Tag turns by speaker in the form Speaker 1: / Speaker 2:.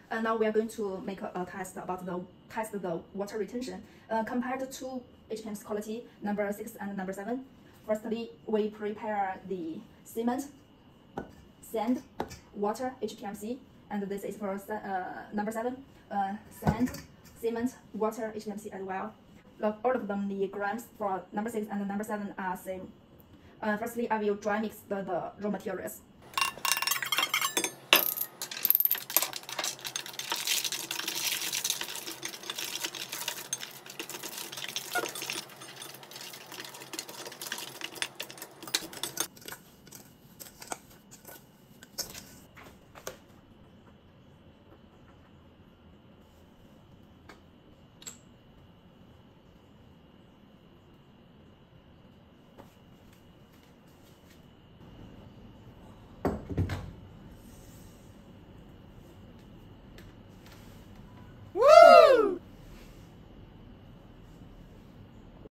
Speaker 1: Now we are going to make a test about the water retention compared to HPMC quality number 6 and number 7. Firstly, we prepare the cement, sand, water, HPMC, and this is for number 7. Sand, cement, water, HPMC as well. All of them, the grams for number 6 and number 7 are same. Firstly, I will dry mix the raw materials.